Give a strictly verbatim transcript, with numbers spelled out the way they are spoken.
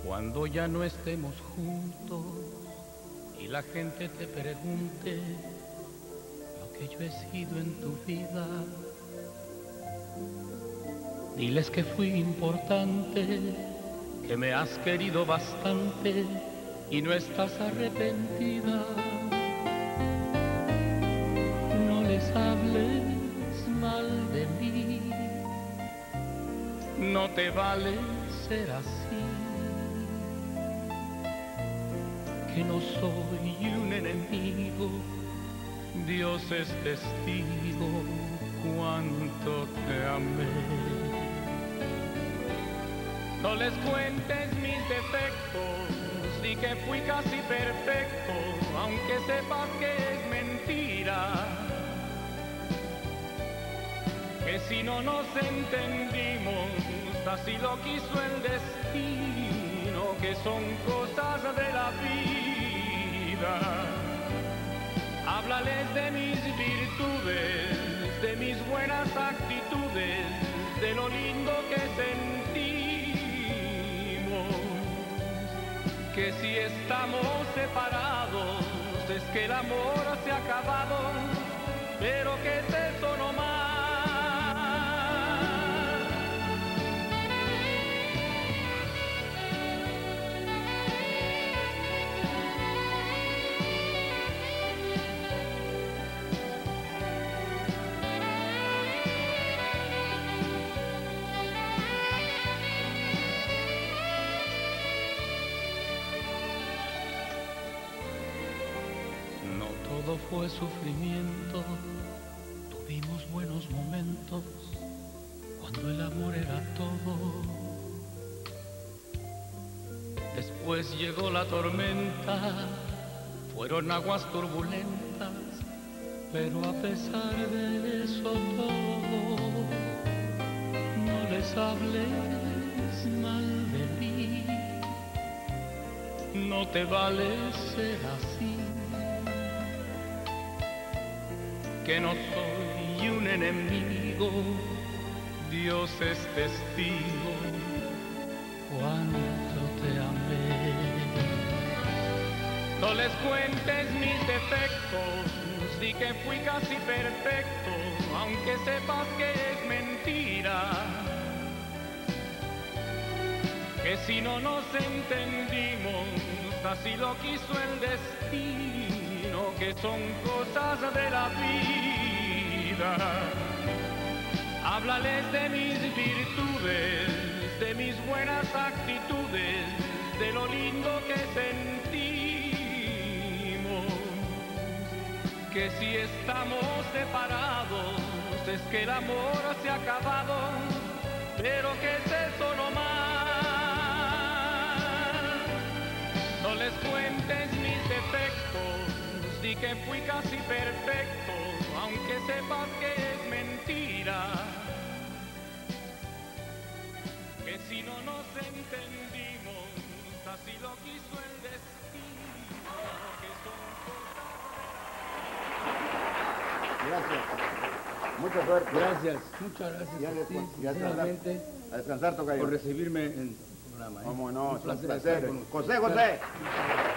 Cuando ya no estemos juntos y la gente te pregunte lo que yo he sido en tu vida, diles que fui importante, que me has querido bastante y no estás arrepentida. No les hables mal de mí, no te vale ser así. Que no soy un enemigo, Dios es testigo cuánto te amé. No les cuentes mis defectos, di que fui casi perfecto, aunque sepas que es mentira. Que si no nos entendimos, así lo quiso el destino, que son cosas de la vida. Háblales de mis virtudes, de mis buenas actitudes, de lo lindo que sentimos. Que si estamos separados, es que el amor se ha acabado, pero que es eso nomás. Todo fue sufrimiento, tuvimos buenos momentos, cuando el amor era todo. Después llegó la tormenta, fueron aguas turbulentas, pero a pesar de eso todo, no les hables mal de mí, no te vale ser así. Que no soy un enemigo, Dios es testigo cuánto te amé. No les cuentes mis defectos, di que fui casi perfecto, aunque sepas que es mentira. Que si no nos entendimos, así lo quiso el destino, que son cosas de la vida. Háblales de mis virtudes, de mis buenas actitudes, de lo lindo que sentimos. Que si estamos separados, es que el amor se ha acabado, pero que es eso nomás. No les cuentes mis defectos, di que fui casi perfecto, aunque sepas que es mentira. Que si no nos entendimos, así lo quiso el destino, que son cosas. Gracias. Mucha suerte. Gracias, muchas gracias Ya a ti, ya sinceramente, a descansar, tocayo. por recibirme en tu programa. ¿eh? Cómo no, Un es un placer placer. estar con usted. José, José.